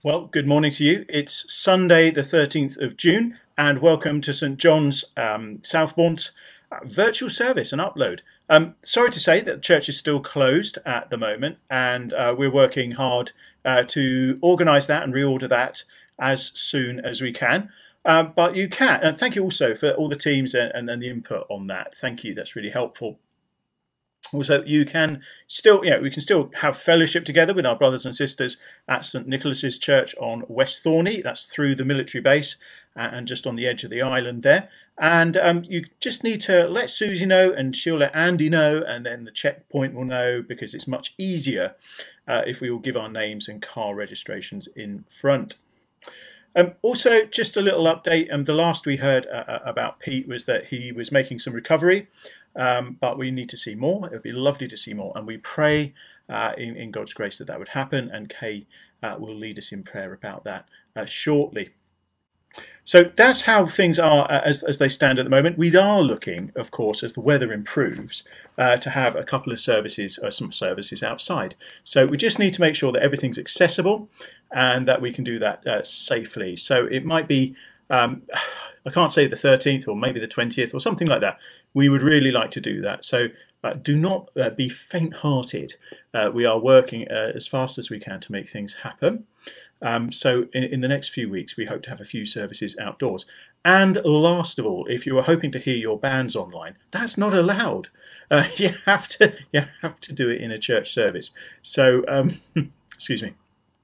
Well, good morning to you. It's Sunday, the 13th of June, and welcome to St John's Southbourne's virtual service and upload. Sorry to say that the church is still closed at the moment, and we're working hard to organise that and reorder that as soon as we can. But you can, and thank you also for all the teams and the input on that. Thank you, that's really helpful. Also, you can still, we can still have fellowship together with our brothers and sisters at St Nicholas's Church on West Thorney. That's through the military base and just on the edge of the island there. And you just need to let Susie know, and she'll let Andy know, and then the checkpoint will know, because it's much easier if we all give our names and car registrations in front. Also, just a little update. The last we heard about Pete was that he was making some recovery. But we need to see more. It would be lovely to see more, and we pray in God's grace that would happen, and Kay will lead us in prayer about that shortly. So that's how things are as they stand at the moment. We are looking, of course, as the weather improves, to have a couple of services, some services outside. So we just need to make sure that everything's accessible and that we can do that safely. So it might be I can't say the 13th or maybe the 20th or something like that. We would really like to do that. So do not be faint-hearted. We are working as fast as we can to make things happen. So in the next few weeks, we hope to have a few services outdoors. And last of all, if you are hoping to hear your bands online, that's not allowed. You have to do it in a church service. So excuse me.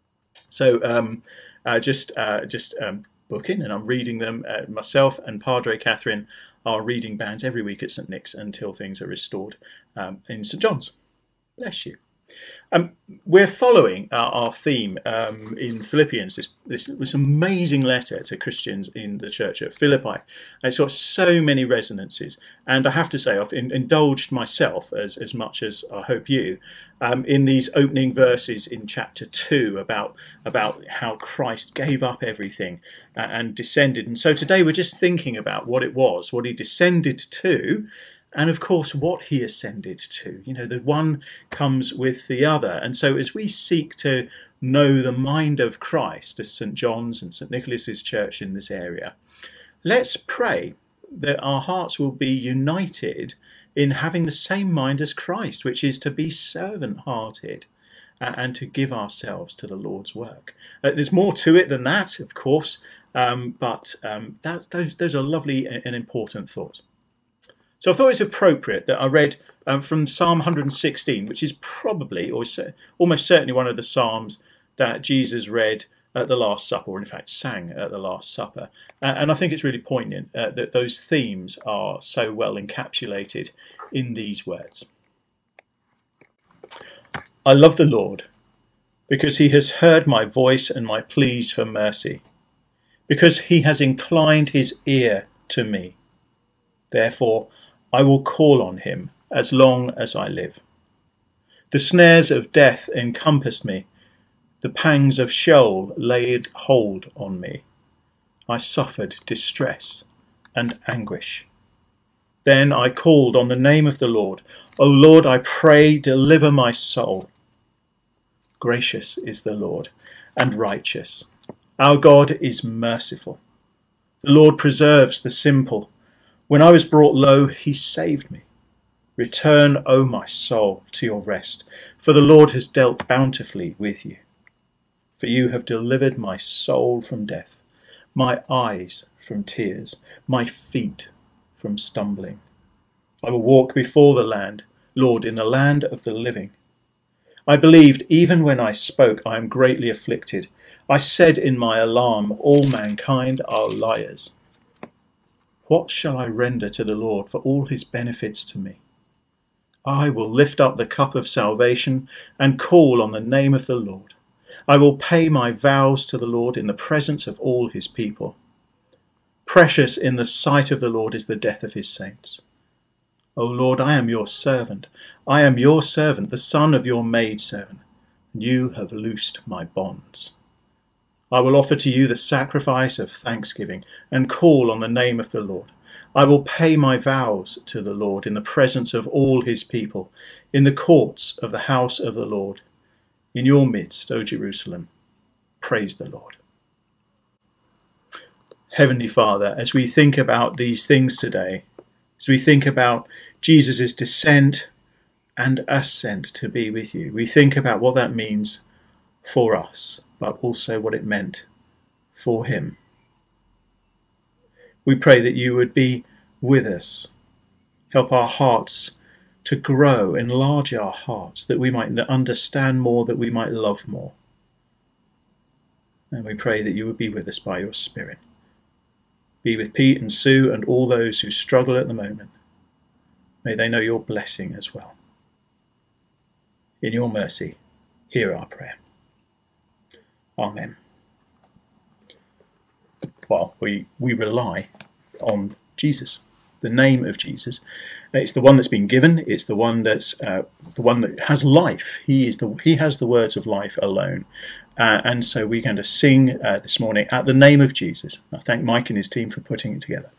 So just book in, and I'm reading them. Myself and Padre Kathryn are reading bands every week at St Nick's until things are restored in St John's. Bless you. We're following our theme in Philippians, this amazing letter to Christians in the church at Philippi. And it's got so many resonances, and I have to say I've indulged myself as much as I hope you in these opening verses in chapter 2 about how Christ gave up everything and descended. And so today we're just thinking about what it was, what he descended to, and of course what he ascended to. The one comes with the other. And so as we seek to know the mind of Christ as St John's and St Nicholas's Church in this area, let's pray that our hearts will be united in having the same mind as Christ, which is to be servant-hearted and to give ourselves to the Lord's work. There's more to it than that, of course, but those are lovely and important thoughts. So I thought it was appropriate that I read from Psalm 116, which is probably, or almost certainly, one of the psalms that Jesus read at the Last Supper, or in fact sang at the Last Supper. And I think it's really poignant that those themes are so well encapsulated in these words. I love the Lord, because he has heard my voice and my pleas for mercy, because he has inclined his ear to me. Therefore, I will call on him as long as I live. The snares of death encompassed me. The pangs of Sheol laid hold on me. I suffered distress and anguish. Then I called on the name of the Lord. O Lord, I pray, deliver my soul. Gracious is the Lord and righteous. Our God is merciful. The Lord preserves the simple. When I was brought low, he saved me. Return, O my soul, to your rest, for the Lord has dealt bountifully with you. For you have delivered my soul from death, my eyes from tears, my feet from stumbling. I will walk before the land, Lord, in the land of the living. I believed even when I spoke, I am greatly afflicted. I said in my alarm, all mankind are liars. What shall I render to the Lord for all his benefits to me? I will lift up the cup of salvation and call on the name of the Lord. I will pay my vows to the Lord in the presence of all his people. Precious in the sight of the Lord is the death of his saints. O Lord, I am your servant. I am your servant, the son of your maidservant, and you have loosed my bonds. I will offer to you the sacrifice of thanksgiving and call on the name of the Lord. I will pay my vows to the Lord in the presence of all his people, in the courts of the house of the Lord. In your midst, O Jerusalem, Praise the Lord. Heavenly Father, as we think about these things today, as we think about Jesus' descent and ascent to be with you, we think about what that means for us, but also what it meant for him. We pray that you would be with us, help our hearts to grow, enlarge our hearts, that we might understand more, that we might love more. And we pray that you would be with us by your Spirit. Be with Pete and Sue and all those who struggle at the moment. May they know your blessing as well. In your mercy, hear our prayer. Amen. Well, we rely on Jesus, the name of Jesus. It's the one that's been given. It's the one that's the one that has life. He has the words of life alone. And so we're going to sing this morning at the name of Jesus. I thank Mike and his team for putting it together.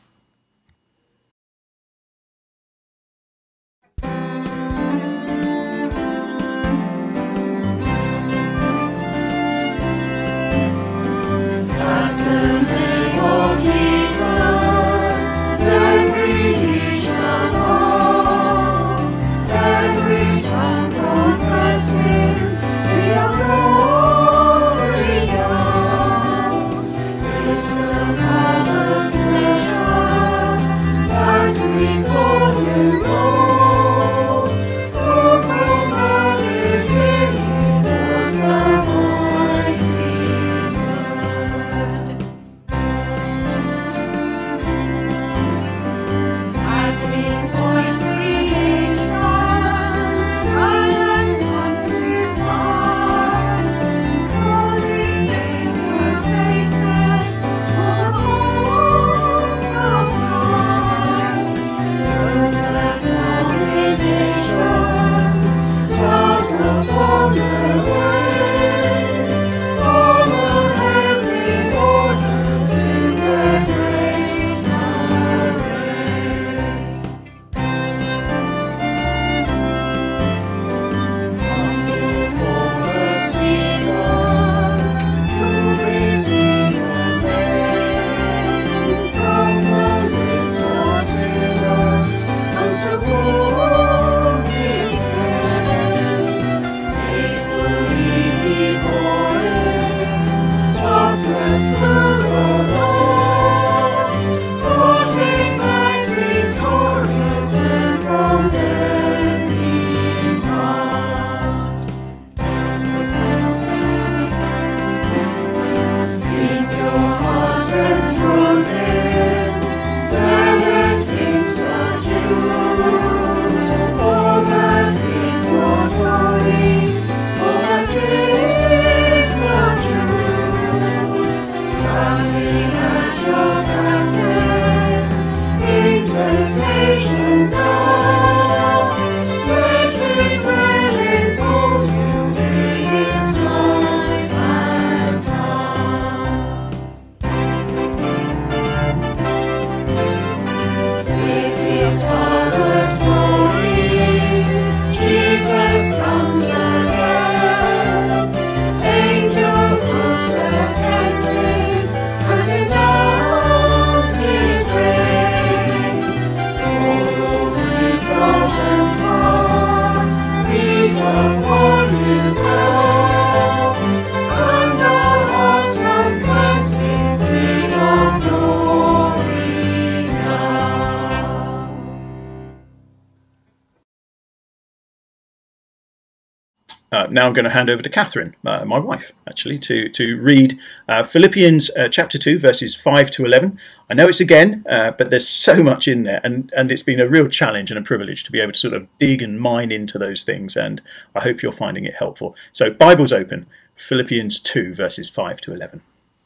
Now I'm going to hand over to Kathryn, my wife, actually, to read Philippians chapter 2, verses 5 to 11. I know it's again, but there's so much in there, and it's been a real challenge and a privilege to be able to sort of dig and mine into those things, and I hope you're finding it helpful. So, Bibles open, Philippians 2, verses 5 to 11.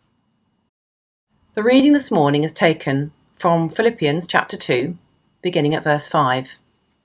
The reading this morning is taken from Philippians chapter 2, beginning at verse 5.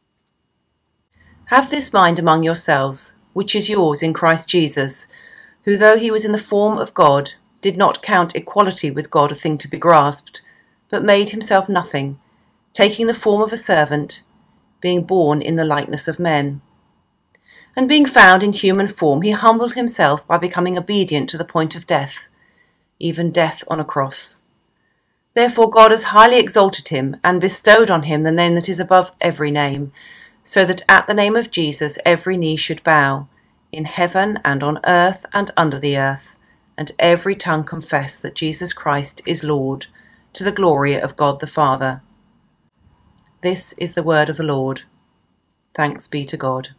Have this mind among yourselves, which is yours in Christ Jesus, who, though he was in the form of God, did not count equality with God a thing to be grasped, but made himself nothing, taking the form of a servant, being born in the likeness of men. And being found in human form, he humbled himself by becoming obedient to the point of death, even death on a cross. Therefore God has highly exalted him and bestowed on him the name that is above every name, so that at the name of Jesus every knee should bow, in heaven and on earth and under the earth, and every tongue confess that Jesus Christ is Lord, to the glory of God the Father. This is the word of the Lord. Thanks be to God.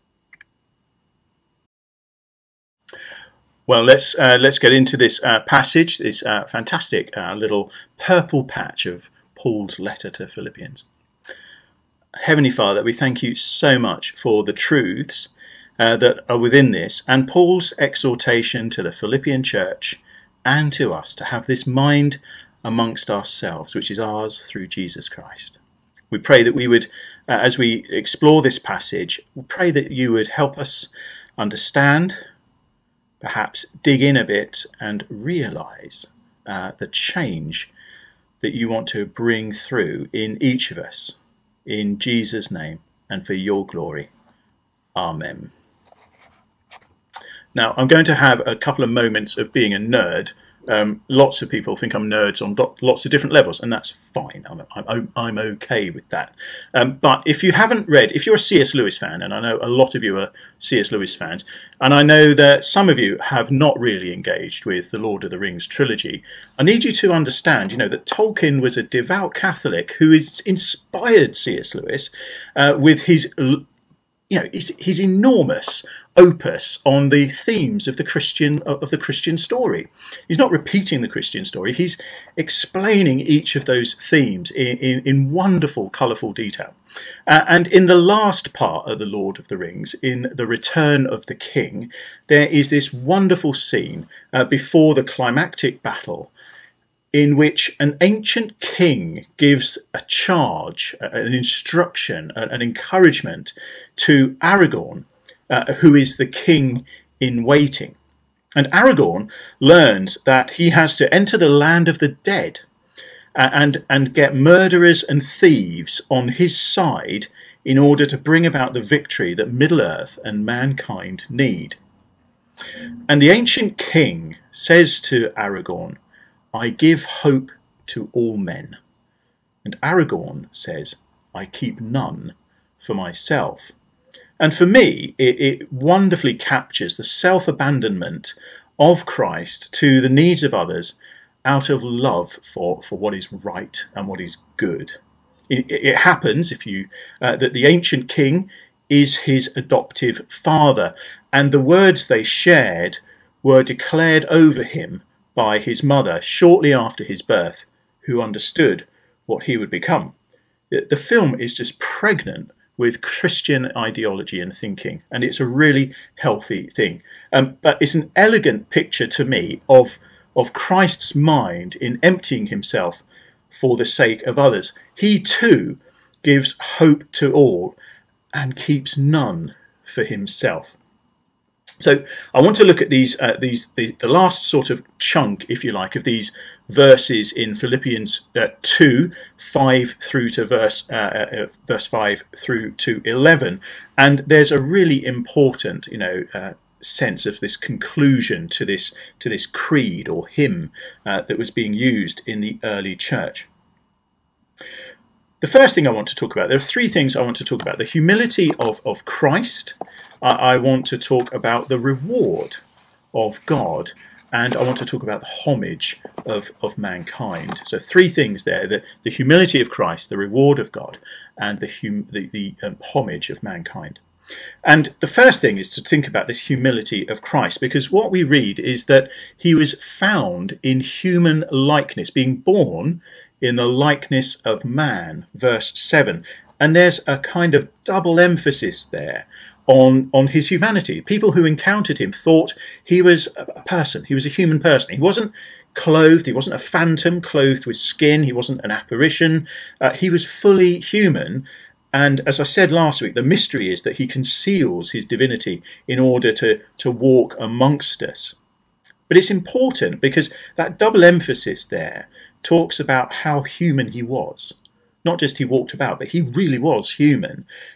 Well, let's get into this passage, this fantastic little purple patch of Paul's letter to Philippians. Heavenly Father, we thank you so much for the truths that are within this, and Paul's exhortation to the Philippian church and to us to have this mind amongst ourselves, which is ours through Jesus Christ. We pray that we would, as we explore this passage, we pray that you would help us understand, perhaps dig in a bit and realise the change that you want to bring through in each of us, in Jesus' name and for your glory. Amen. Now, I'm going to have a couple of moments of being a nerd. Lots of people think I'm nerds on lots of different levels, and that's fine. I'm okay with that. But if you haven't read, if you're a C.S. Lewis fan, and I know a lot of you are C.S. Lewis fans, and I know that some of you have not really engaged with the Lord of the Rings trilogy, I need you to understand, that Tolkien was a devout Catholic who inspired C.S. Lewis with his enormous opus on the themes of the Christian story. He's not repeating the Christian story, he's explaining each of those themes in wonderful, colourful detail. And in the last part of The Lord of the Rings, in The Return of the King, there is this wonderful scene before the climactic battle in which an ancient king gives a charge, an instruction, an encouragement to Aragorn, who is the king in waiting. And Aragorn learns that he has to enter the land of the dead and get murderers and thieves on his side in order to bring about the victory that Middle-earth and mankind need. And the ancient king says to Aragorn, "I give hope to all men." And Aragorn says, "I keep none for myself." And for me, it wonderfully captures the self-abandonment of Christ to the needs of others out of love for what is right and what is good. It happens that the ancient king is his adoptive father, and the words they shared were declared over him by his mother shortly after his birth, who understood what he would become. The film is just pregnant with Christian ideology and thinking, and it's a really healthy thing. But it's an elegant picture to me of Christ's mind in emptying himself for the sake of others. He too gives hope to all and keeps none for himself. So I want to look at the last sort of chunk, if you like, of these verses in Philippians 2, 5 through to verse 5 through to 11, and there's a really important, sense of this conclusion to this creed or hymn that was being used in the early church. The first thing I want to talk about, there are three things I want to talk about: the humility of Christ. I want to talk about the reward of God, and I want to talk about the homage of mankind. So three things there: the humility of Christ, the reward of God, and the homage of mankind. And the first thing is to think about this humility of Christ, because what we read is that he was found in human likeness, being born in the likeness of man, verse 7. And there's a kind of double emphasis there on his humanity. People who encountered him thought he was a person, he was a human person. He wasn't clothed, he wasn't a phantom clothed with skin, he wasn't an apparition, he was fully human. And as I said last week, the mystery is that he conceals his divinity in order to walk amongst us. But it's important because that double emphasis there talks about how human he was. Not just he walked about, but he really was human.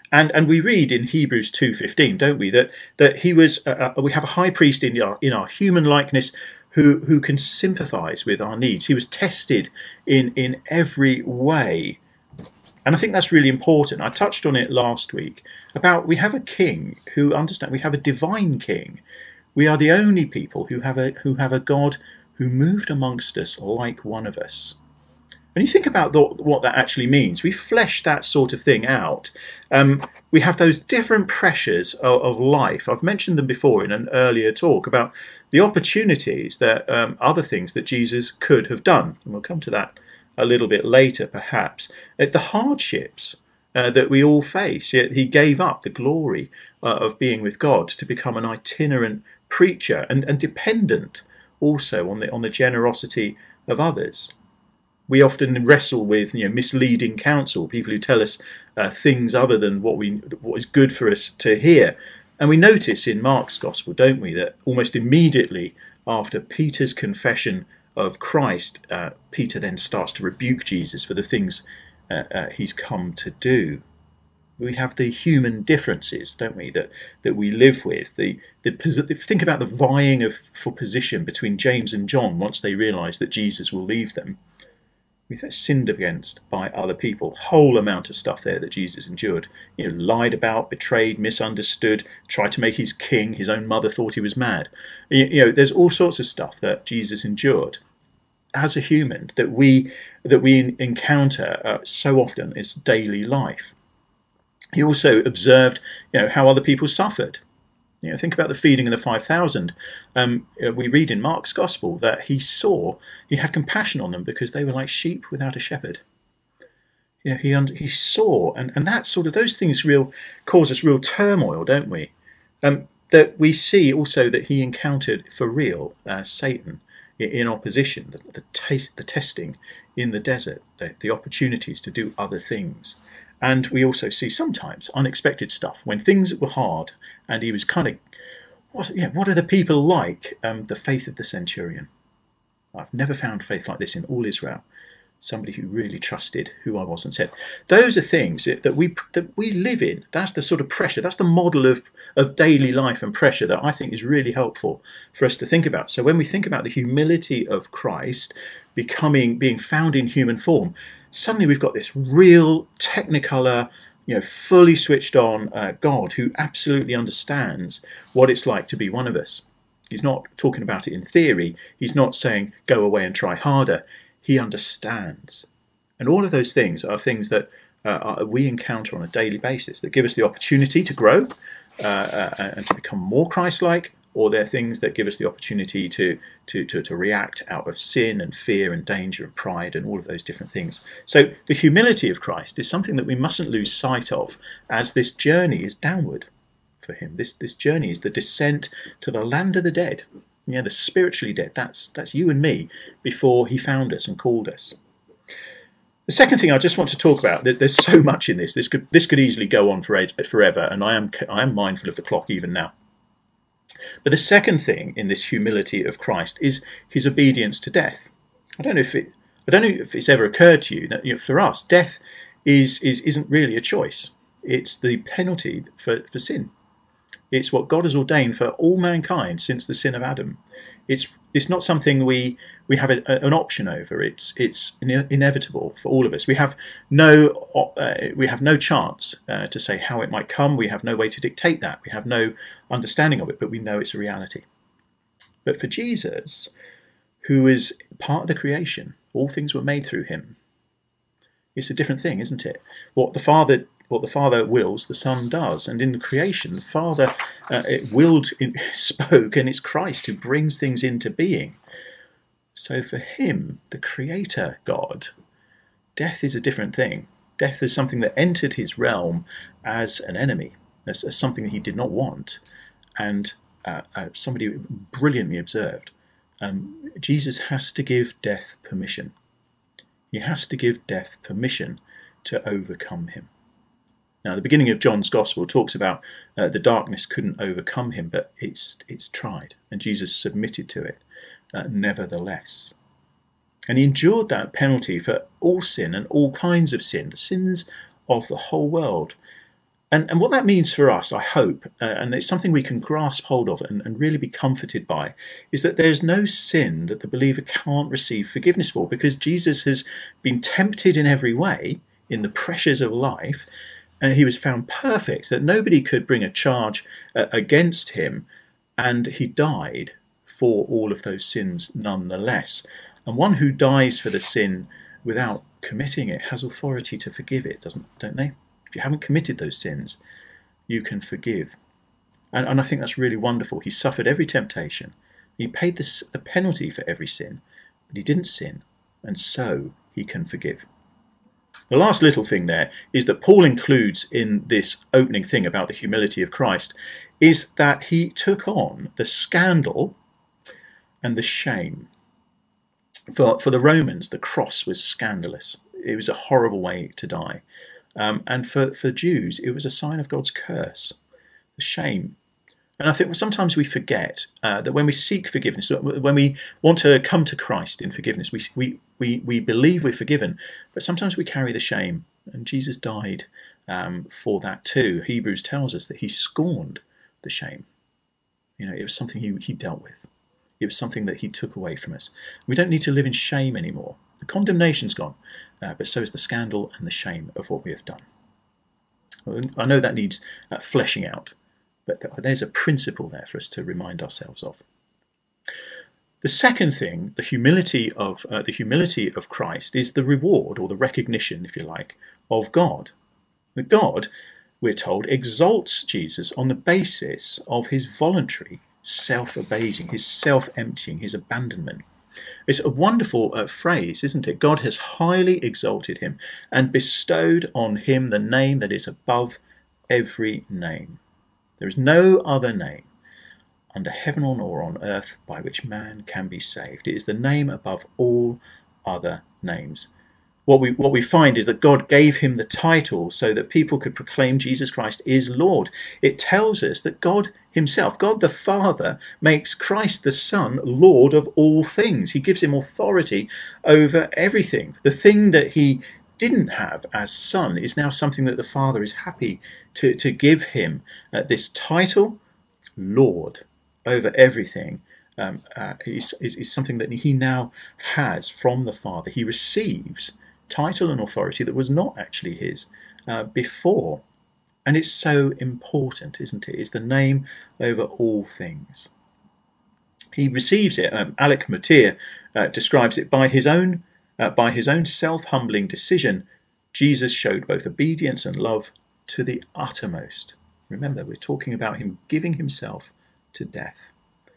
And we read in Hebrews 2:15, don't we, that he was we have a high priest in our human likeness who can sympathise with our needs. He was tested in every way. And I think that's really important. I touched on it last week about we have a king who understands. We have a divine king. We are the only people who have a God who moved amongst us like one of us. When you think about what that actually means, we flesh that sort of thing out. We have those different pressures of life. I've mentioned them before in an earlier talk about the opportunities that other things that Jesus could have done. And we'll come to that a little bit later, perhaps. The hardships that we all face. Yet he gave up the glory of being with God to become an itinerant preacher and dependent also on the generosity of others. We often wrestle with misleading counsel, people who tell us things other than what is good for us to hear. And we notice in Mark's Gospel, don't we, that almost immediately after Peter's confession of Christ, Peter then starts to rebuke Jesus for the things he's come to do. We have the human differences, don't we, that we live with. Think about the vying for position between James and John once they realise that Jesus will leave them. We're sinned against by other people. Whole amount of stuff there that Jesus endured. Lied about, betrayed, misunderstood, tried to make his king. His own mother thought he was mad. There's all sorts of stuff that Jesus endured as a human that we encounter so often in daily life. He also observed, how other people suffered. Think about the feeding of the 5,000. We read in Mark's Gospel that he had compassion on them because they were like sheep without a shepherd. He saw, and that sort of, those things cause us real turmoil, don't we? That we see also that he encountered for real Satan in opposition, the testing in the desert, the opportunities to do other things. And we also see sometimes unexpected stuff when things were hard, and he was kind of, what are the people like? The faith of the centurion. I've never found faith like this in all Israel. Somebody who really trusted who I was and said, those are things that we live in. That's the sort of pressure. That's the model of daily life and pressure that I think is really helpful for us to think about. So when we think about the humility of Christ being found in human form, suddenly we've got this real technicolor, fully switched on God who absolutely understands what it's like to be one of us. He's not talking about it in theory. He's not saying go away and try harder. He understands. And all of those things are things that we encounter on a daily basis that give us the opportunity to grow and to become more Christ-like, or they're things that give us the opportunity to react out of sin and fear and danger and pride and all of those different things. So the humility of Christ is something that we mustn't lose sight of as this journey is downward for him. This journey is the descent to the land of the dead. The spiritually dead. That's you and me before he found us and called us. The second thing I just want to talk about, there's so much in this. This could easily go on forever, and I am mindful of the clock even now. But the second thing in this humility of Christ is his obedience to death. I don't know if it's ever occurred to you that for us, death isn't really a choice. It's the penalty for sin. It's what God has ordained for all mankind since the sin of Adam. It's not something we have an option over. It's inevitable for all of us. We have no chance to say how it might come. We have no way to dictate that. We have no understanding of it, but we know it's a reality. But for Jesus, who is part of the creation, all things were made through him. It's a different thing, isn't it? What the Father wills, the Son does. And in the creation, the Father spoke, and it's Christ who brings things into being. So for him, the Creator God, death is a different thing. Death is something that entered his realm as an enemy, as something that he did not want. And somebody brilliantly observed, Jesus has to give death permission. He has to give death permission to overcome him. Now, the beginning of John's Gospel talks about the darkness couldn't overcome him, but it's tried, and Jesus submitted to it nevertheless. And he endured that penalty for all sin and all kinds of sin, the sins of the whole world. And what that means for us, I hope, and it's something we can grasp hold of and really be comforted by, is that there's no sin that the believer can't receive forgiveness for, because Jesus has been tempted in every way in the pressures of life, and he was found perfect, that nobody could bring a charge against him, and he died for all of those sins nonetheless. And one who dies for the sin without committing it has authority to forgive it, don't they? If you haven't committed those sins, you can forgive. And I think that's really wonderful. He suffered every temptation. He paid the penalty for every sin, but he didn't sin, and so he can forgive. The last little thing there is that Paul includes in this opening thing about the humility of Christ is that he took on the scandal and the shame. For the Romans, the cross was scandalous. It was a horrible way to die. And for Jews, it was a sign of God's curse, the shame. And I think sometimes we forget that when we seek forgiveness, when we want to come to Christ in forgiveness, we believe we're forgiven, but sometimes we carry the shame. And Jesus died for that too. Hebrews tells us that he scorned the shame. It was something he dealt with. It was something that he took away from us. We don't need to live in shame anymore. The condemnation's gone, but so is the scandal and the shame of what we have done. I know that needs fleshing out, but there's a principle there for us to remind ourselves of. The second thing, the humility of Christ, is the reward, or the recognition, if you like, of God. That God, we're told, exalts Jesus on the basis of his voluntary self-abasing, his self-emptying, his abandonment. It's a wonderful phrase, isn't it? God has highly exalted him and bestowed on him the name that is above every name. There is no other name under heaven or on earth by which man can be saved. It is the name above all other names. What we find is that God gave him the title so that people could proclaim Jesus Christ is Lord. It tells us that God himself, God the Father, makes Christ the Son Lord of all things. He gives him authority over everything. The thing that he didn't have as Son is now something that the Father is happy to give him. This title, Lord, over everything, is something that he now has from the Father. He receives title and authority that was not actually his before. And it's so important, isn't it? It's the name over all things. He receives it. Alec Motyer describes it by his own self-humbling decision. Jesus showed both obedience and love to the uttermost. Remember, we're talking about him giving himself to death.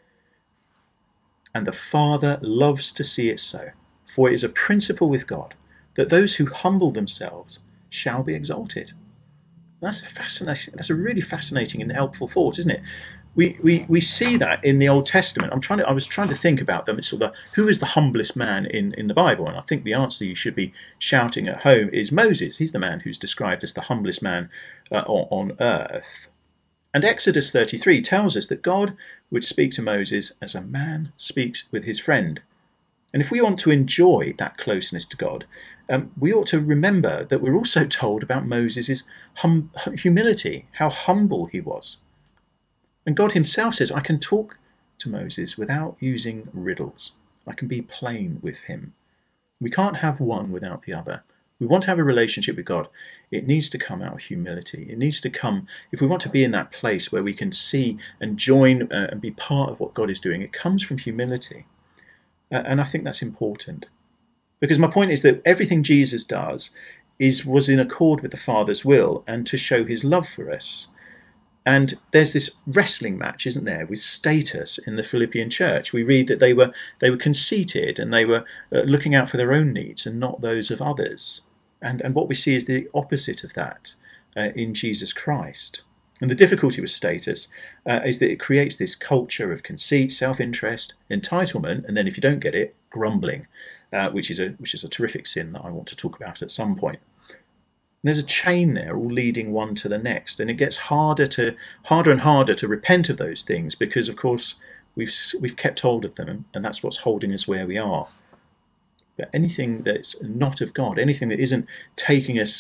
And the Father loves to see it so, for it is a principle with God that those who humble themselves shall be exalted. That's a really fascinating and helpful thought, isn't it? We see that in the Old Testament. I was trying to think about them. It's sort of who is the humblest man in the Bible? And I think the answer you should be shouting at home is Moses. He's the man who's described as the humblest man on earth. And Exodus 33 tells us that God would speak to Moses as a man speaks with his friend. And if we want to enjoy that closeness to God, we ought to remember that we're also told about Moses' humility, how humble he was. And God himself says, I can talk to Moses without using riddles. I can be plain with him. We can't have one without the other. We want to have a relationship with God. It needs to come out of humility. It needs to come, if we want to be in that place where we can see and join and be part of what God is doing, it comes from humility. And I think that's important. Because my point is that everything Jesus does was in accord with the Father's will and to show his love for us. And there's this wrestling match, isn't there, with status in the Philippian church. We read that they were conceited and they were looking out for their own needs and not those of others. And what we see is the opposite of that in Jesus Christ. And the difficulty with status is that it creates this culture of conceit, self-interest, entitlement, and then if you don't get it, grumbling, which is a terrific sin that I want to talk about at some point. And there's a chain there, all leading one to the next, and it gets harder and harder to repent of those things because, of course, we've kept hold of them, and that's what's holding us where we are. But anything that's not of God, anything that isn't taking us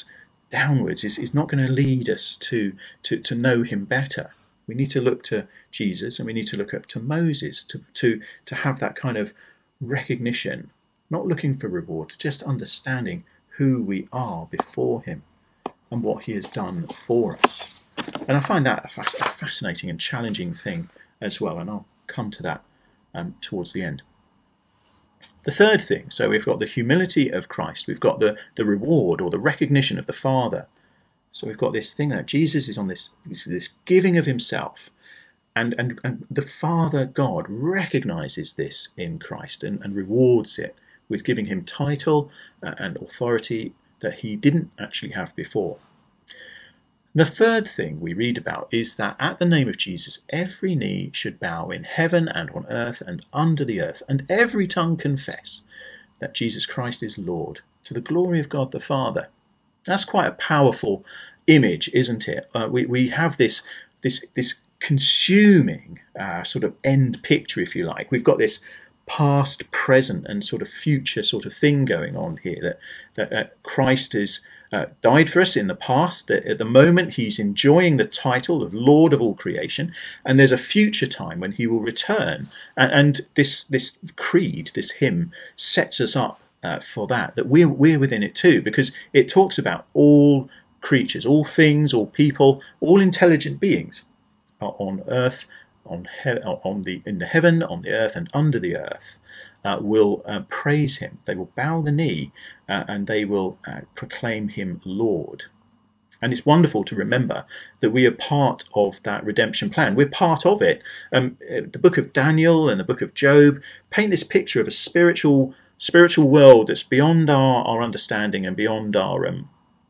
downwards is not going to lead us to know him better. We need to look to Jesus, and we need to look up to Moses to have that kind of recognition, not looking for reward, just understanding who we are before him and what he has done for us. And I find that a fascinating and challenging thing as well, and I'll come to that towards the end. The third thing, so we've got the humility of Christ, we've got the reward or the recognition of the Father. So we've got this thing that Jesus is on this giving of himself, and the Father God recognises this in Christ and rewards it with giving him title and authority that he didn't actually have before. The third thing we read about is that at the name of Jesus, every knee should bow in heaven and on earth and under the earth, and every tongue confess that Jesus Christ is Lord, to the glory of God the Father. That's quite a powerful image, isn't it? We have this consuming sort of end picture, if you like. We've got this past, present, and sort of future sort of thing going on here, that Christ has died for us in the past, that at the moment he's enjoying the title of Lord of all creation, and there's a future time when he will return, and this creed, this hymn, sets us up for that we're within it too, because it talks about all creatures, all things, all people, all intelligent beings on earth, in the heaven, on the earth, and under the earth will praise him. They will bow the knee and they will proclaim him Lord. And it's wonderful to remember that we are part of that redemption plan. We're part of it. The book of Daniel and the book of Job paint this picture of a spiritual world that's beyond our understanding and beyond our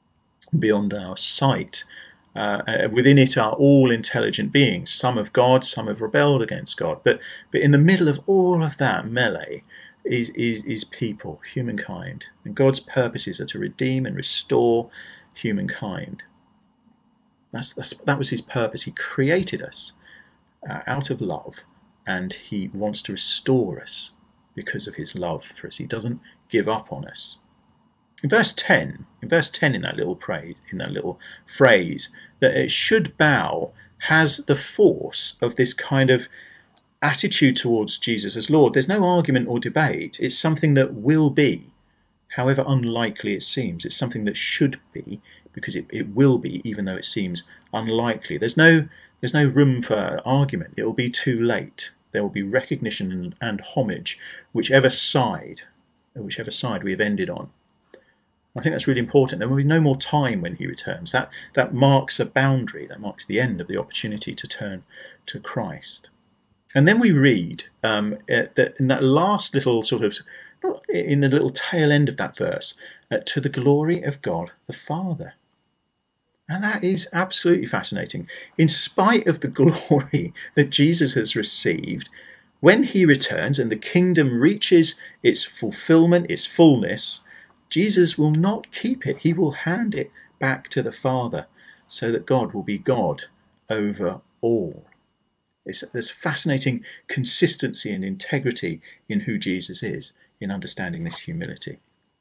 sight. Within it are all intelligent beings. Some of God, some have rebelled against God. But in the middle of all of that melee is people, humankind. And God's purposes are to redeem and restore humankind. That was his purpose. He created us out of love, and he wants to restore us because of his love for us. He doesn't give up on us. In verse 10 in that little phrase, that it should bow has the force of this kind of attitude towards Jesus as Lord. There's no argument or debate. It's something that will be, however unlikely it seems. It's something that should be, because it will be, even though it seems unlikely. There's no room for argument. It will be too late. There will be recognition and homage, whichever side we have ended on. I think that's really important. There will be no more time when he returns. That marks a boundary. That marks the end of the opportunity to turn to Christ. And then we read that in that last little sort of, in the little tail end of that verse, to the glory of God the Father. And that is absolutely fascinating. In spite of the glory that Jesus has received, when he returns and the kingdom reaches its fulfillment, its fullness, Jesus will not keep it. He will hand it back to the Father so that God will be God over all. There's fascinating consistency and integrity in who Jesus is, in understanding this humility.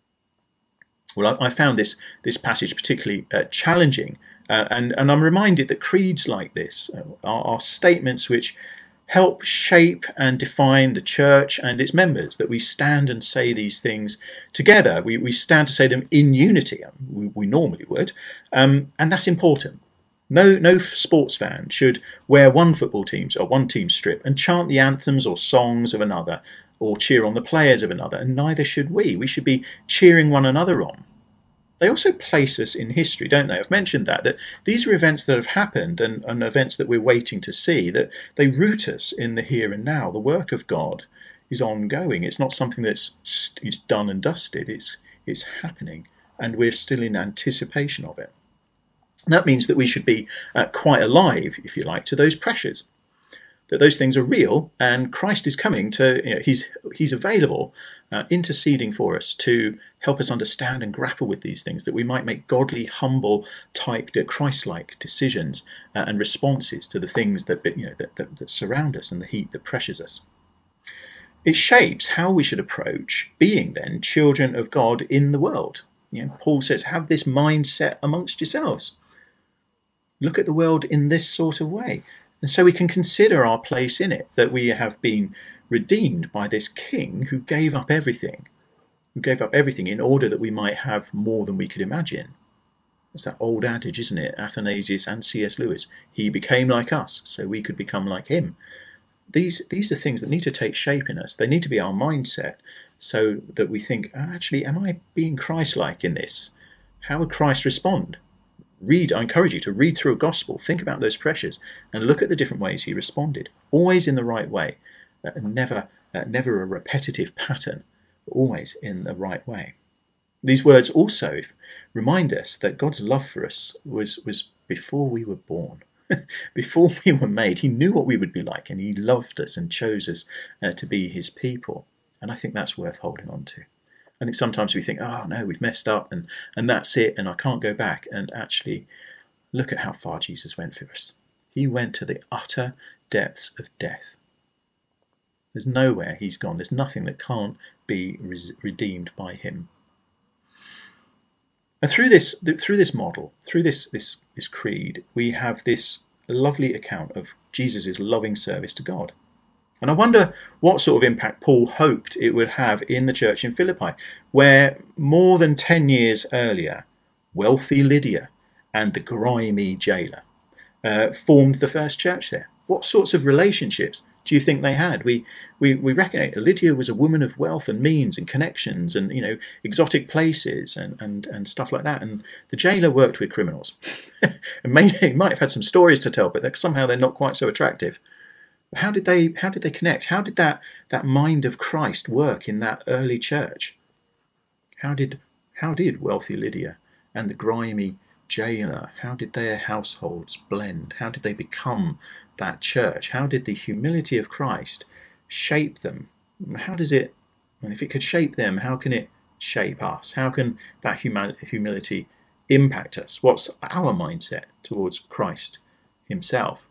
Well, I found this passage particularly challenging, and I'm reminded that creeds like this are statements which help shape and define the church and its members, that we stand and say these things together. We stand to say them in unity. We normally would, and that's important. No sports fan should wear one football team's or one team's strip and chant the anthems or songs of another, or cheer on the players of another, and neither should we. We should be cheering one another on. They also place us in history, don't they? I've mentioned that these are events that have happened and events that we're waiting to see, that they root us in the here and now. The work of God is ongoing. It's not something it's done and dusted. It's happening, and we're still in anticipation of it. That means that we should be quite alive, if you like, to those pressures, that those things are real, and Christ is coming to, he's available, interceding for us to help us understand and grapple with these things, that we might make godly, humble, type, Christ-like decisions and responses to the things that surround us and the heat that pressures us. It shapes how we should approach being then children of God in the world. Paul says, have this mindset amongst yourselves. Look at the world in this sort of way. And so we can consider our place in it, that we have been redeemed by this king who gave up everything in order that we might have more than we could imagine. It's that old adage, isn't it? Athanasius and C.S. Lewis. He became like us, so we could become like him. These are things that need to take shape in us. They need to be our mindset, so that we think, actually, am I being Christ-like in this? How would Christ respond? I encourage you to read through a gospel, think about those pressures, and look at the different ways he responded. Always in the right way, never a repetitive pattern, but always in the right way. These words also remind us that God's love for us was before we were born. Before we were made, he knew what we would be like, and he loved us and chose us to be his people. And I think that's worth holding on to. I think sometimes we think, oh no, we've messed up and that's it, and I can't go back. And actually, look at how far Jesus went for us. He went to the utter depths of death. There's nowhere he's gone. There's nothing that can't be redeemed by him. And through this model, through this creed, we have this lovely account of Jesus' loving service to God. And I wonder what sort of impact Paul hoped it would have in the church in Philippi, where more than 10 years earlier, wealthy Lydia and the grimy jailer formed the first church there. What sorts of relationships do you think they had? We reckon Lydia was a woman of wealth and means and connections and exotic places and stuff like that. And the jailer worked with criminals. And he might have had some stories to tell, but somehow they're not quite so attractive. How did they connect? How did that mind of Christ work in that early church? How did wealthy Lydia and the grimy jailer, how did their households blend? How did they become that church? How did the humility of Christ shape them? How does it, and if it could shape them, how can it shape us? How can that humility impact us? What's our mindset towards Christ himself?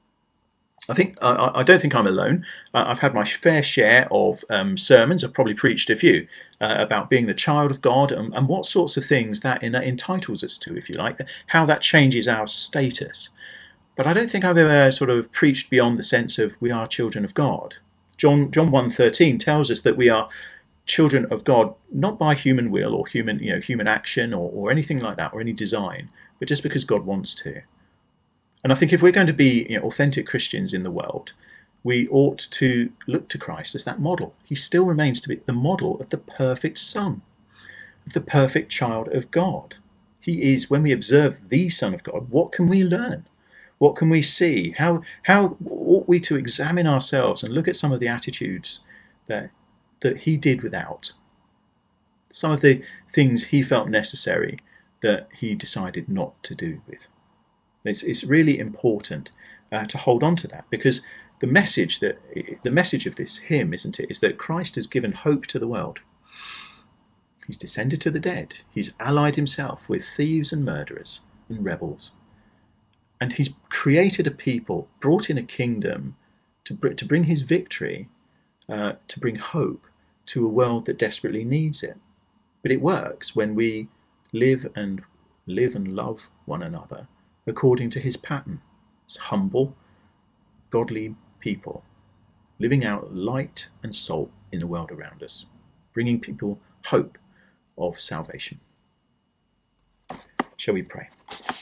I don't think I'm alone. I've had my fair share of sermons. I've probably preached a few about being the child of God and what sorts of things that entitles us to, if you like, how that changes our status. But I don't think I've ever sort of preached beyond the sense of we are children of God. John 1:13 tells us that we are children of God not by human will or human action or anything like that or any design, but just because God wants to. And I think if we're going to be authentic Christians in the world, we ought to look to Christ as that model. He still remains to be the model of the perfect Son, of the perfect child of God. He is, when we observe the Son of God, what can we learn? What can we see? How ought we to examine ourselves and look at some of the attitudes that he did without? Some of the things he felt necessary that he decided not to do with. It's really important to hold on to that, because the message of this hymn, isn't it, is that Christ has given hope to the world. He's descended to the dead. He's allied himself with thieves and murderers and rebels. And he's created a people, brought in a kingdom to bring his victory, to bring hope to a world that desperately needs it. But it works when we live and love one another according to his pattern. It's humble, godly people living out light and salt in the world around us, bringing people hope of salvation. Shall we pray?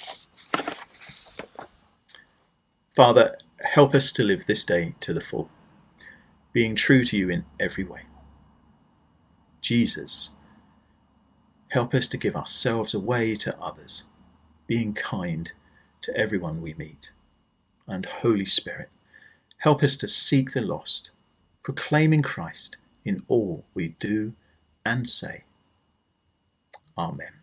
Father, help us to live this day to the full, being true to you in every way. Jesus, help us to give ourselves away to others, being kind to everyone we meet. And Holy Spirit, help us to seek the lost, proclaiming Christ in all we do and say. Amen.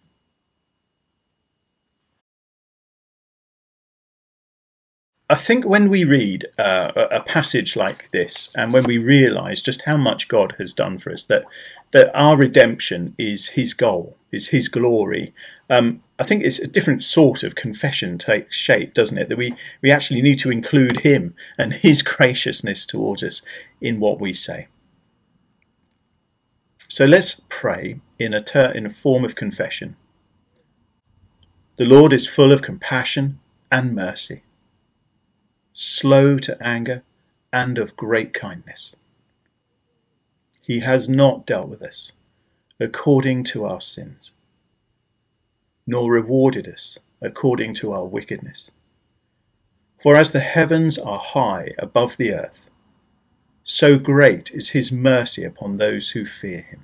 I think when we read a passage like this, and when we realise just how much God has done for us, that our redemption is his goal, is his glory, I think it's a different sort of confession takes shape, doesn't it? That we actually need to include him and his graciousness towards us in what we say. So let's pray in a form of confession. The Lord is full of compassion and mercy, slow to anger and of great kindness. He has not dealt with us according to our sins, nor rewarded us according to our wickedness. For as the heavens are high above the earth, so great is his mercy upon those who fear him.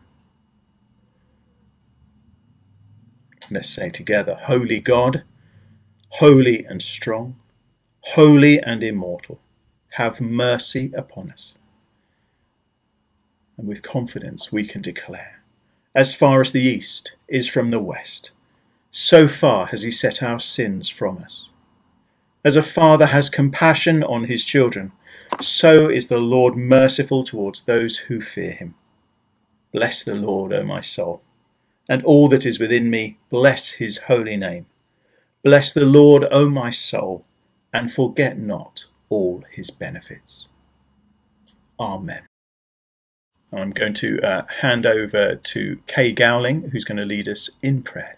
Let's say together, Holy God, holy and strong, holy and immortal, have mercy upon us. And with confidence we can declare, as far as the east is from the west, so far has he set our sins from us. As a father has compassion on his children, so is the Lord merciful towards those who fear him. Bless the Lord, O my soul, and all that is within me, bless his holy name. Bless the Lord, O my soul, and forget not all his benefits. Amen. I'm going to hand over to Kay Gowling, who's going to lead us in prayer.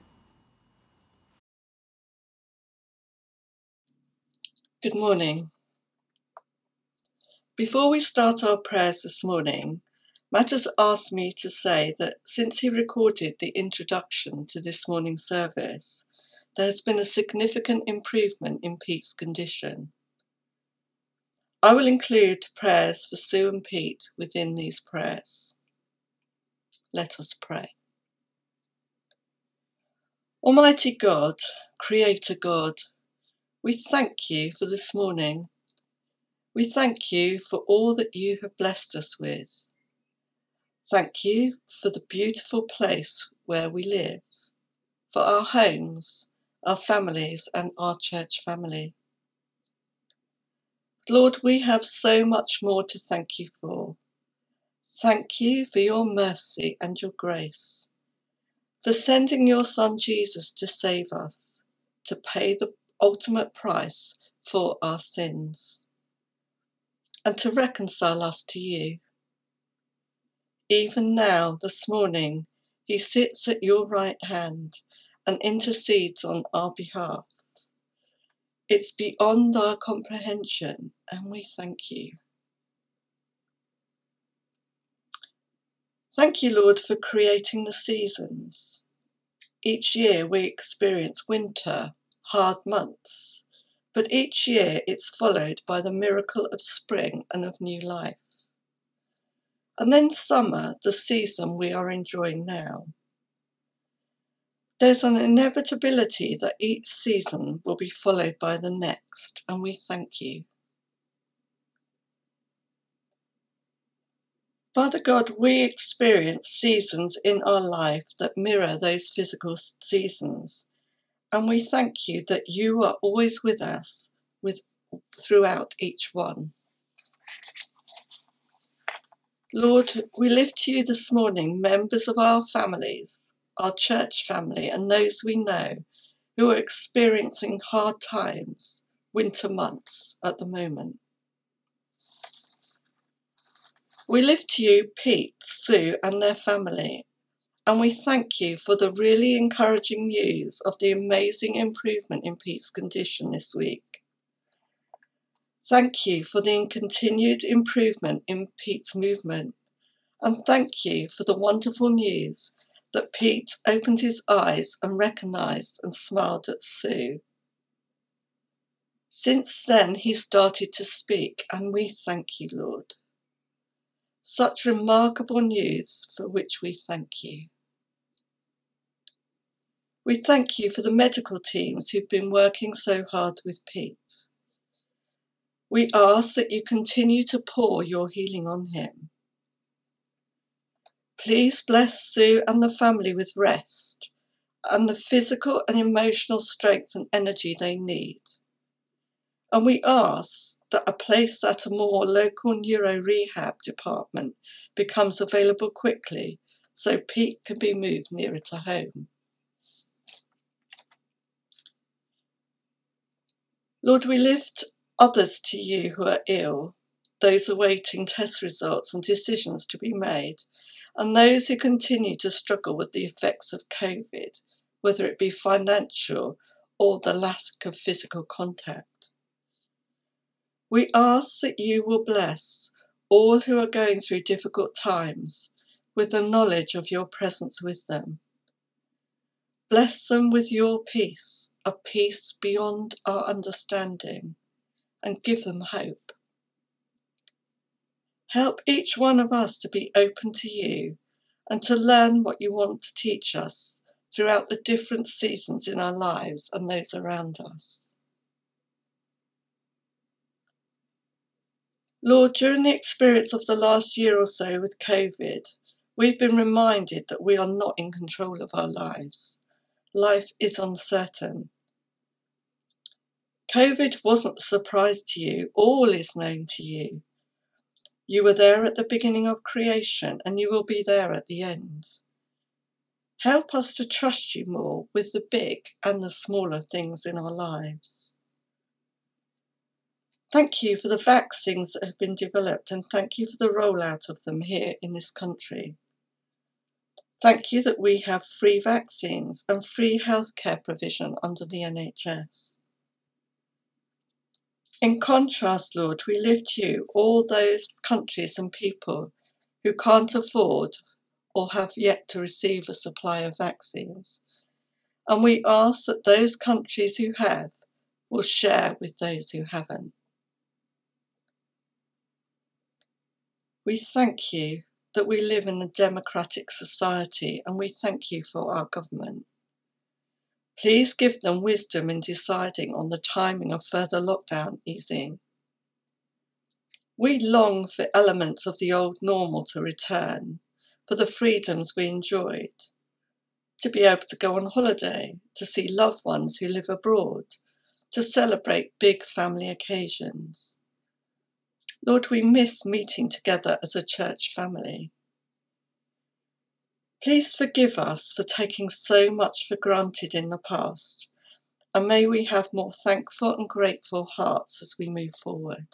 Good morning. Before we start our prayers this morning, Matt has asked me to say that since he recorded the introduction to this morning's service, there has been a significant improvement in Pete's condition. I will include prayers for Sue and Pete within these prayers. Let us pray. Almighty God, Creator God, we thank you for this morning. We thank you for all that you have blessed us with. Thank you for the beautiful place where we live, for our homes, our families and our church family. Lord, we have so much more to thank you for. Thank you for your mercy and your grace, for sending your Son Jesus to save us, to pay the ultimate price for our sins, and to reconcile us to you. Even now, this morning, he sits at your right hand and intercedes on our behalf. It's beyond our comprehension, and we thank you. Thank you, Lord, for creating the seasons. Each year we experience winter, hard months, but each year it's followed by the miracle of spring and of new life. And then summer, the season we are enjoying now. There's an inevitability that each season will be followed by the next, and we thank you. Father God, we experience seasons in our life that mirror those physical seasons, and we thank you that you are always with us throughout each one. Lord, we lift to you this morning members of our families, our church family, and those we know who are experiencing hard times, winter months at the moment. We lift to you Pete, Sue, and their family, and we thank you for the really encouraging news of the amazing improvement in Pete's condition this week. Thank you for the continued improvement in Pete's movement, and thank you for the wonderful news that Pete opened his eyes and recognised and smiled at Sue. Since then, he started to speak, and we thank you, Lord. Such remarkable news for which we thank you. We thank you for the medical teams who've been working so hard with Pete. We ask that you continue to pour your healing on him. Please bless Sue and the family with rest and the physical and emotional strength and energy they need. And we ask that a place at a more local neuro rehab department becomes available quickly so Pete can be moved nearer to home. Lord, we lift others to you who are ill, those awaiting test results and decisions to be made, and those who continue to struggle with the effects of COVID, whether it be financial or the lack of physical contact. We ask that you will bless all who are going through difficult times with the knowledge of your presence with them. Bless them with your peace, a peace beyond our understanding, and give them hope. Help each one of us to be open to you and to learn what you want to teach us throughout the different seasons in our lives and those around us. Lord, during the experience of the last year or so with COVID, we've been reminded that we are not in control of our lives. Life is uncertain. COVID wasn't a surprise to you. All is known to you. You were there at the beginning of creation, and you will be there at the end. Help us to trust you more with the big and the smaller things in our lives. Thank you for the vaccines that have been developed, and thank you for the rollout of them here in this country. Thank you that we have free vaccines and free healthcare provision under the NHS. In contrast, Lord, we lift you all those countries and people who can't afford or have yet to receive a supply of vaccines. And we ask that those countries who have will share with those who haven't. We thank you that we live in a democratic society, and we thank you for our government. Please give them wisdom in deciding on the timing of further lockdown easing. We long for elements of the old normal to return, for the freedoms we enjoyed, to be able to go on holiday, to see loved ones who live abroad, to celebrate big family occasions. Lord, we miss meeting together as a church family. Please forgive us for taking so much for granted in the past, and may we have more thankful and grateful hearts as we move forward.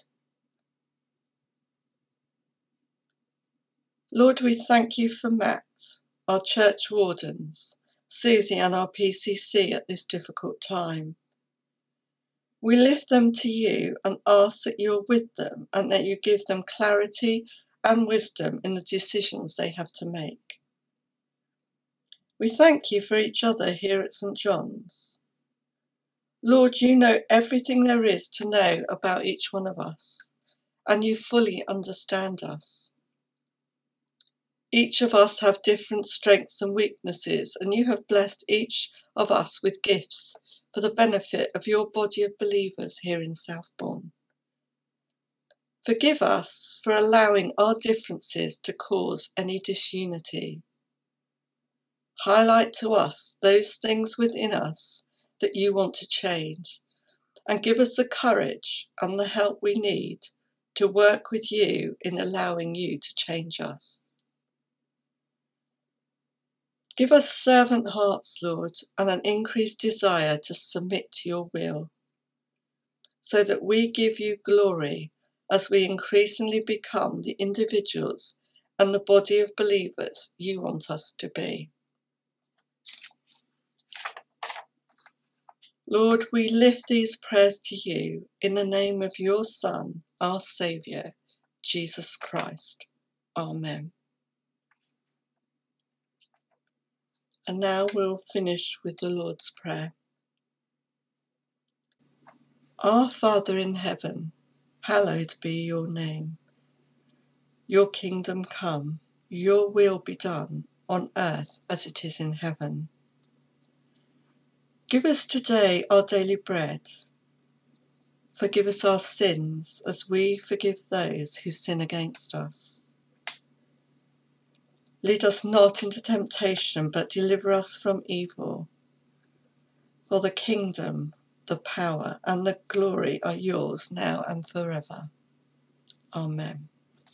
Lord, we thank you for Matt, our church wardens, Susie and our PCC at this difficult time. We lift them to you and ask that you are with them and that you give them clarity and wisdom in the decisions they have to make. We thank you for each other here at St. John's. Lord, you know everything there is to know about each one of us, and you fully understand us. Each of us have different strengths and weaknesses, and you have blessed each of us with gifts for the benefit of your body of believers here in Southbourne. Forgive us for allowing our differences to cause any disunity. Highlight to us those things within us that you want to change, and give us the courage and the help we need to work with you in allowing you to change us. Give us servant hearts, Lord, and an increased desire to submit to your will, so that we give you glory as we increasingly become the individuals and the body of believers you want us to be. Lord, we lift these prayers to you in the name of your Son, our Saviour, Jesus Christ. Amen. And now we'll finish with the Lord's Prayer. Our Father in heaven, hallowed be your name. Your kingdom come, your will be done on earth as it is in heaven. Give us today our daily bread. Forgive us our sins as we forgive those who sin against us. Lead us not into temptation, but deliver us from evil. For the kingdom, the power, and the glory are yours now and forever. Amen.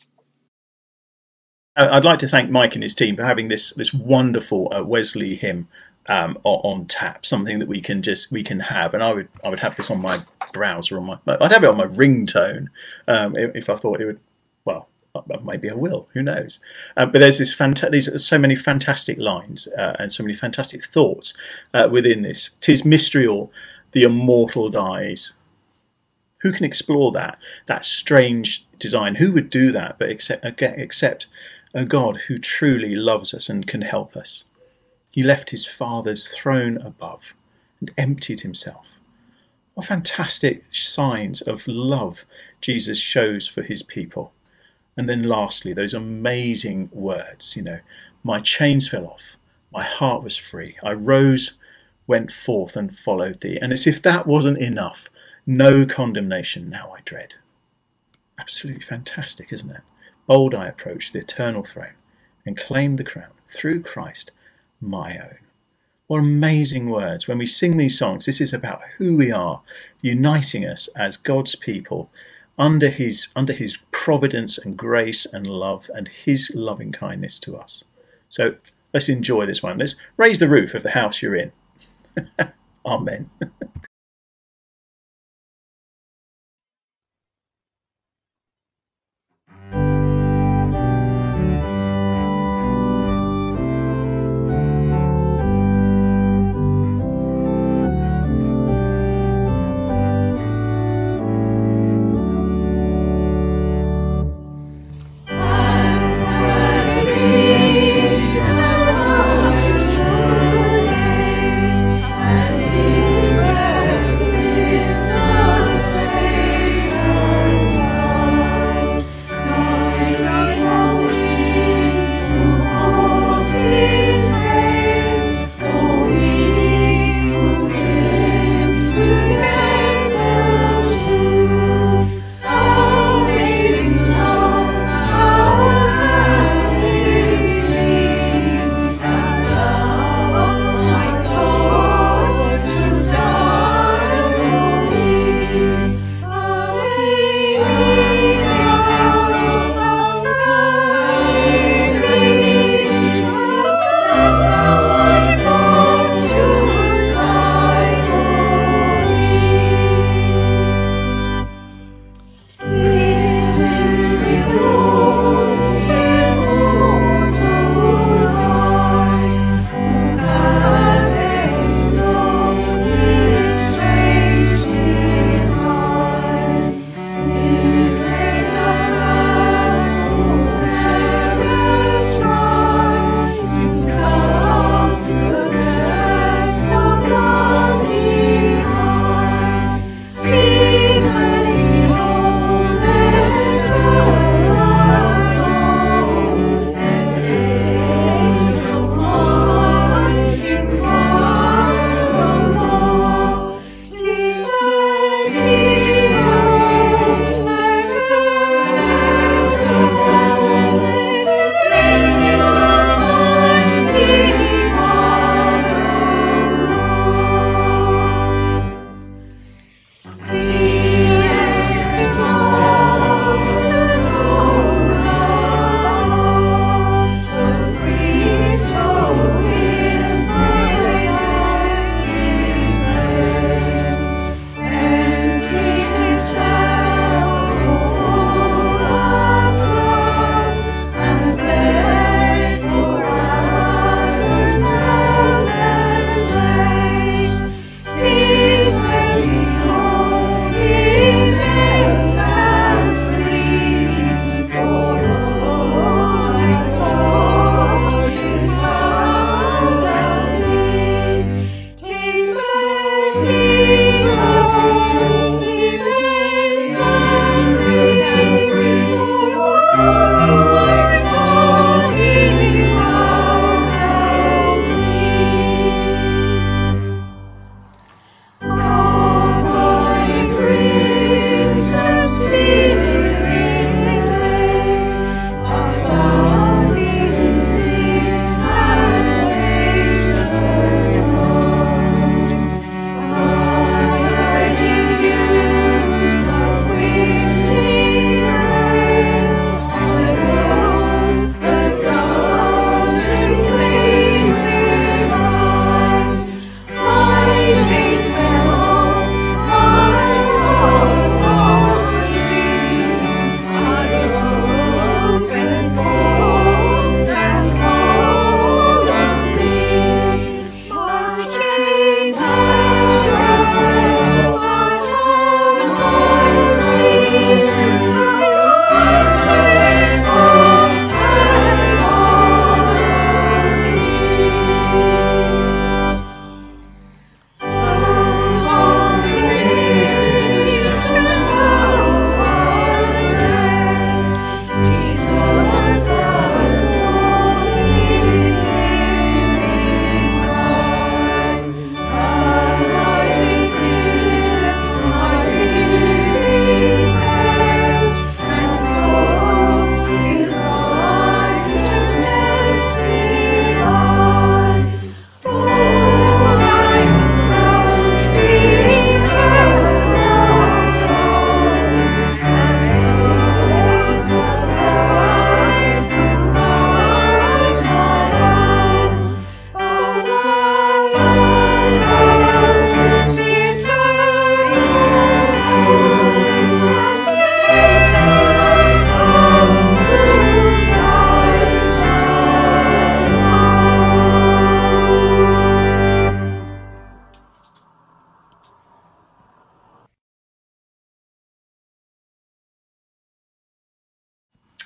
I'd like to thank Mike and his team for having this wonderful Wesley hymn on tap, something that we can have, and I would have this on my browser, I'd have it on my ringtone if I thought it would. Well, Maybe I will. Who knows? But there's these are so many fantastic lines and so many fantastic thoughts within this. "'Tis mystery all, the immortal dies." Who can explore that strange design? Who would do that but except a God who truly loves us and can help us? He left his Father's throne above and emptied himself. What fantastic signs of love Jesus shows for his people. And then lastly, those amazing words, "My chains fell off, my heart was free, I rose, went forth and followed thee." And as if that wasn't enough, "No condemnation now I dread." Absolutely fantastic, isn't it? Bold I approach the eternal throne and claim the crown through Christ, my own. What amazing words. When we sing these songs, this is about who we are, uniting us as God's people under his providence and grace and love and his loving kindness to us. So let's enjoy this one. Let's raise the roof of the house you're in. Amen.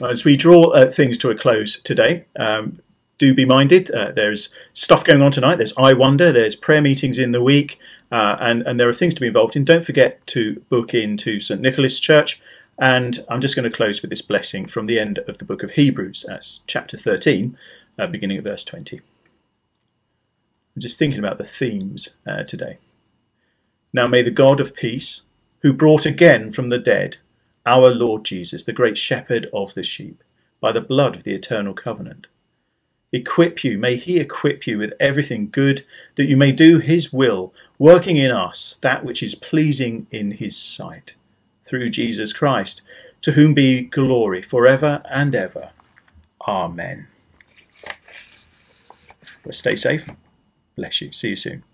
As we draw things to a close today, do be minded. There's stuff going on tonight. There's I Wonder. There's prayer meetings in the week. And there are things to be involved in. Don't forget to book into St Nicholas Church. And I'm just going to close with this blessing from the end of the book of Hebrews. That's chapter 13, beginning at verse 20. I'm just thinking about the themes today. Now may the God of peace, who brought again from the dead our Lord Jesus, the great shepherd of the sheep, by the blood of the eternal covenant, may he equip you with everything good, that you may do his will, working in us that which is pleasing in his sight, through Jesus Christ, to whom be glory forever and ever. Amen. Well, stay safe. Bless you. See you soon.